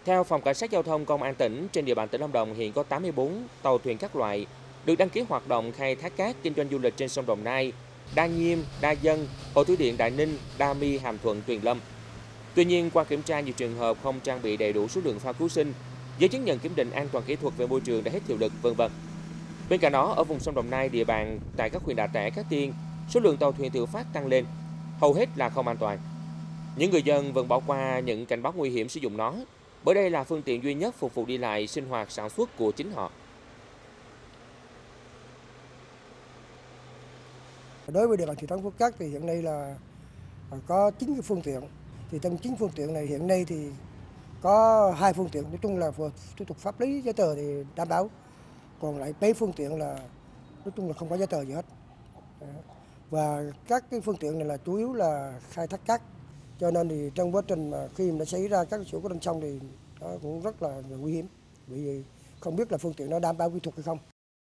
Theo Phòng Cảnh sát Giao thông Công an tỉnh, trên địa bàn tỉnh Lâm Đồng hiện có 84 tàu thuyền các loại được đăng ký hoạt động khai thác cát kinh doanh du lịch trên sông Đồng Nai, Đa Nhiêm, Đa Dân, Hồ Thủy Điện Đại Ninh, Đa My, Hàm Thuận, Tuyền Lâm. Tuy nhiên, qua kiểm tra nhiều trường hợp không trang bị đầy đủ số lượng phao cứu sinh, giấy chứng nhận kiểm định an toàn kỹ thuật về môi trường đã hết hiệu lực, v.v. Bên cạnh đó, ở vùng sông Đồng Nai, địa bàn tại các huyện Đà Tẻ, Cát Tiên, số lượng tàu thuyền tự phát tăng lên, hầu hết là không an toàn. Những người dân vẫn bỏ qua những cảnh báo nguy hiểm sử dụng nó, bởi đây là phương tiện duy nhất phục vụ đi lại, sinh hoạt, sản xuất của chính họ. Đối với địa bàn thị trấn Phú Cát thì hiện nay là có 9 cái phương tiện. Thì trong 9 phương tiện này hiện nay thì có 2 phương tiện nói chung là vừa thủ tục pháp lý giấy tờ thì đảm bảo. Còn lại 7 phương tiện là nói chung là không có giấy tờ gì hết. Và các cái phương tiện này là chủ yếu là khai thác cát. Cho nên thì trong quá trình mà khi mà nó xảy ra các sự cố trên sông thì nó cũng rất là nguy hiểm. Bởi vì không biết là phương tiện nó đảm bảo kỹ thuật hay không.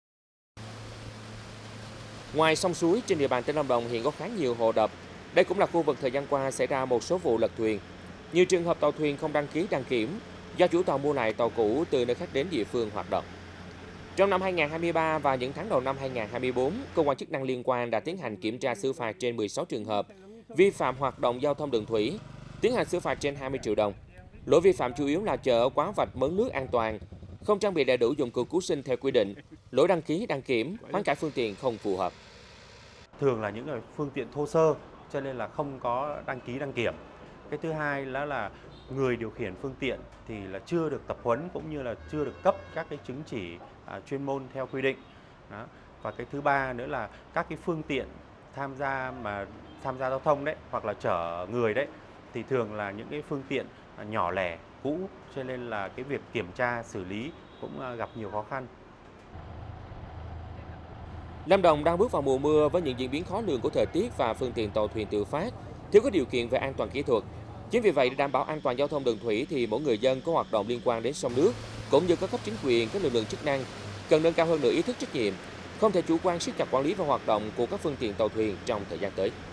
Ngoài sông suối, trên địa bàn tỉnh Lâm Đồng hiện có khá nhiều hồ đập. Đây cũng là khu vực thời gian qua xảy ra một số vụ lật thuyền. Nhiều trường hợp tàu thuyền không đăng ký đăng kiểm do chủ tàu mua lại tàu cũ từ nơi khác đến địa phương hoạt động. Trong năm 2023 và những tháng đầu năm 2024, cơ quan chức năng liên quan đã tiến hành kiểm tra xử phạt trên 16 trường hợp vi phạm hoạt động giao thông đường thủy, tiến hành xử phạt trên 20 triệu đồng. Lỗi vi phạm chủ yếu là chở quá vạch mớn nước an toàn, không trang bị đầy đủ dụng cụ cứu sinh theo quy định, lỗi đăng ký đăng kiểm, hoán cải phương tiện không phù hợp. Thường là những phương tiện thô sơ cho nên là không có đăng ký đăng kiểm. Cái thứ hai là người điều khiển phương tiện thì là chưa được tập huấn cũng như là chưa được cấp các cái chứng chỉ chuyên môn theo quy định. Đó. Và cái thứ ba nữa là các cái phương tiện tham gia giao thông đấy hoặc là chở người đấy thì thường là những cái phương tiện nhỏ lẻ, cũ, cho nên là cái việc kiểm tra xử lý cũng gặp nhiều khó khăn. Lâm Đồng đang bước vào mùa mưa với những diễn biến khó lường của thời tiết và phương tiện tàu thuyền tự phát, thiếu các điều kiện về an toàn kỹ thuật. Chính vì vậy, để đảm bảo an toàn giao thông đường thủy thì mỗi người dân có hoạt động liên quan đến sông nước, cũng như các cấp chính quyền, các lực lượng chức năng cần nâng cao hơn nữa ý thức trách nhiệm, không thể chủ quan siết chặt quản lý và hoạt động của các phương tiện tàu thuyền trong thời gian tới.